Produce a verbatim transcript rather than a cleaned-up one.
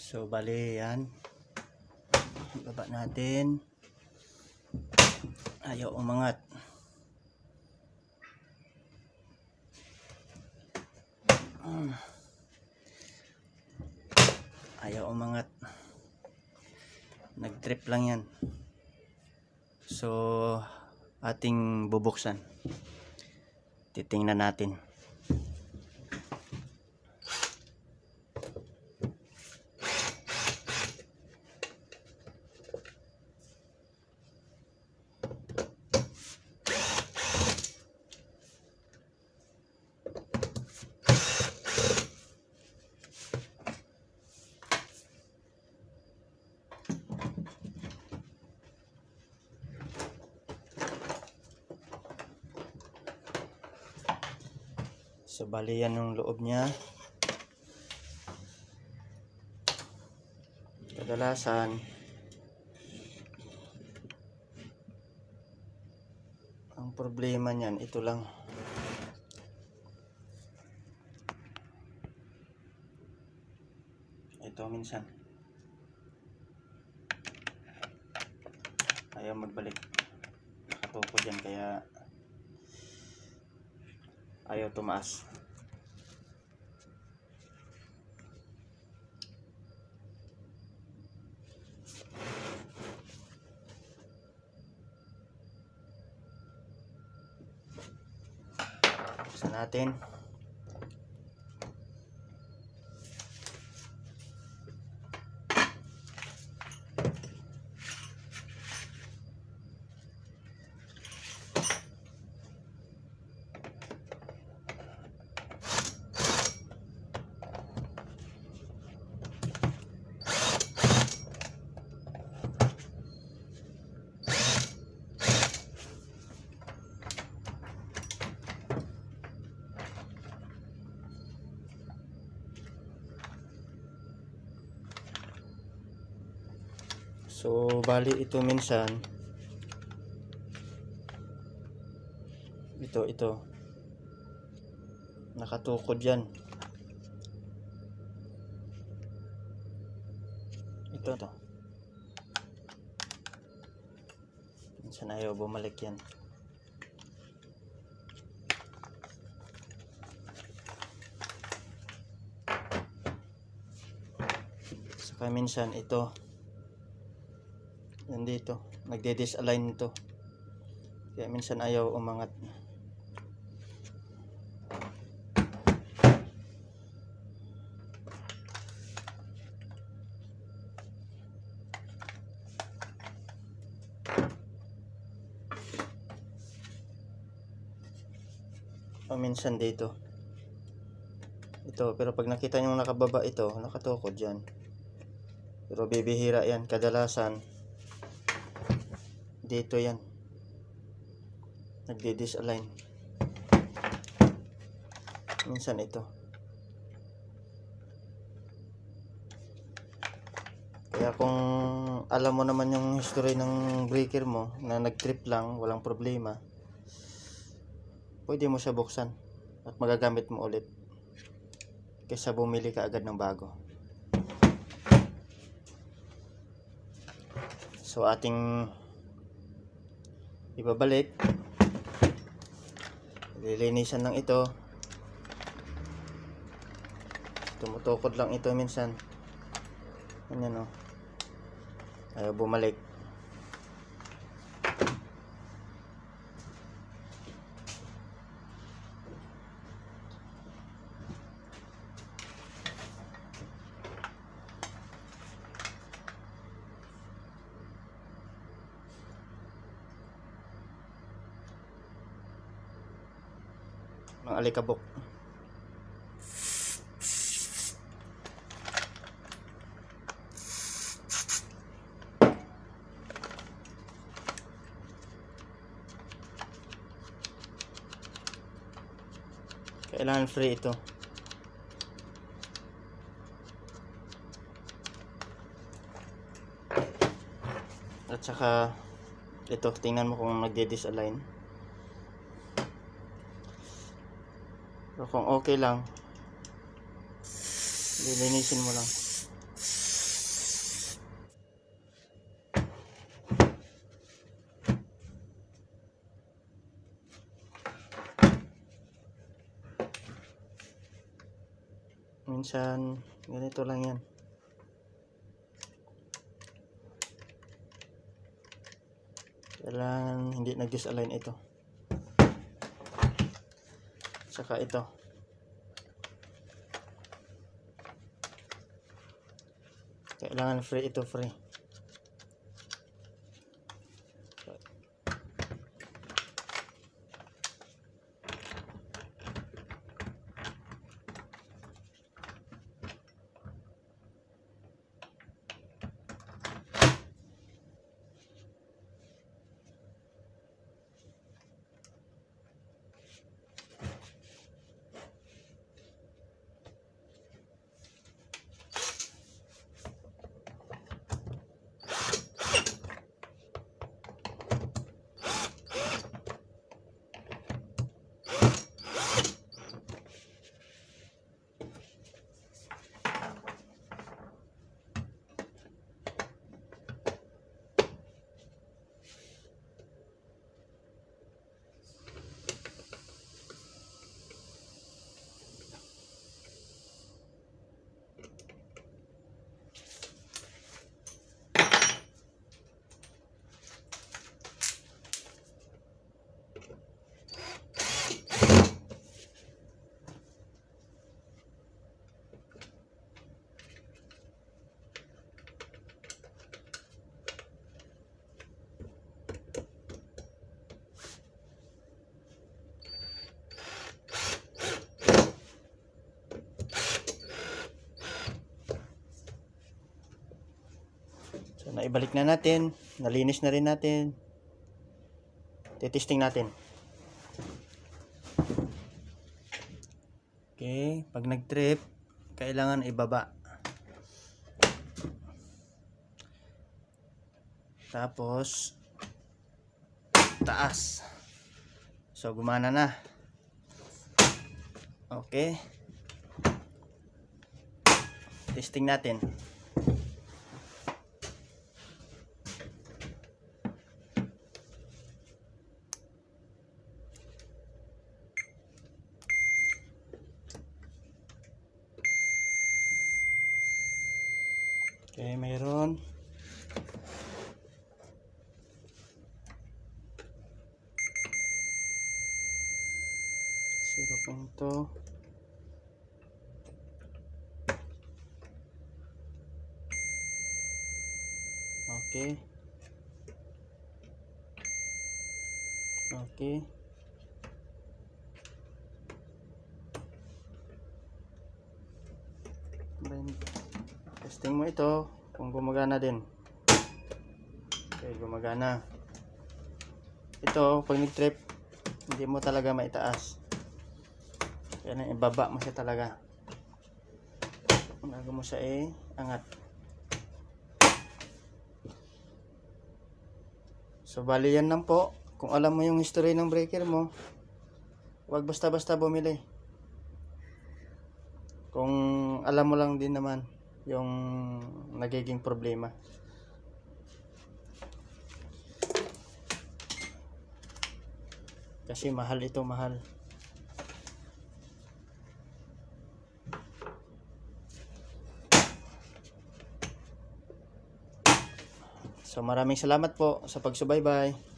So bali yan, baba natin. Ayaw umangat. Ayaw umangat. Nag-trip lang yan. So ating bubuksan. Titingnan natin. So bali yan yung loob niya. Kadalasan ang problema niyan ito lang. Ito minsan ayaw magbalik. Nakatukod yan kaya ayaw tumaas. Buksan natin. So bali ito minsan ito ito nakatukod yan. Ito to minsan ayaw bumalik yan. Saka minsan ito nandito nagde-disalign ito kaya minsan ayaw umangat. O minsan dito ito, pero pag nakita nyo nakababa ito nakatukod yan, pero bibihira yan. Kadalasan dito yan nagde-disalign. Minsan ito. Kaya kung alam mo naman yung history ng breaker mo na nag-trip lang, walang problema, pwede mo siya buksan at magagamit mo ulit kaysa bumili ka agad ng bago. So ating ibabalik, lilinisan lang ito. Tumutukod lang ito minsan. Ganyan o, ayaw bumalik. Ng alikabok. Kailangan free ito. At saka ito, tingnan mo kung nagde-disalign. Pero kung okay lang, lilinisin mo lang. minsan ganito lang yan. Kailangan hindi nag-disalign ito. Saka ito. Kailangan free ito, free. So, naibalik na natin. Nalinis na rin natin. Titesting natin. Okay. Pag nag-trip, kailangan ibaba. Tapos, taas. So, gumana na. Okay. Testing natin. Okay, mayroon. zero point two. Okay. Okay. Testing mo ito kung gumagana din. Okay, gumagana. Ito, pag nag-trip, hindi mo talaga maitaas. Kaya na, ibaba mo siya talaga. Bago mo siya eh, angat. So, bali yan lang po. Kung alam mo yung history ng breaker mo, huwag basta-basta bumili. Kung alam mo lang din naman yung nagiging problema. Kasi mahal ito, mahal. So maraming salamat po sa pagsubaybay.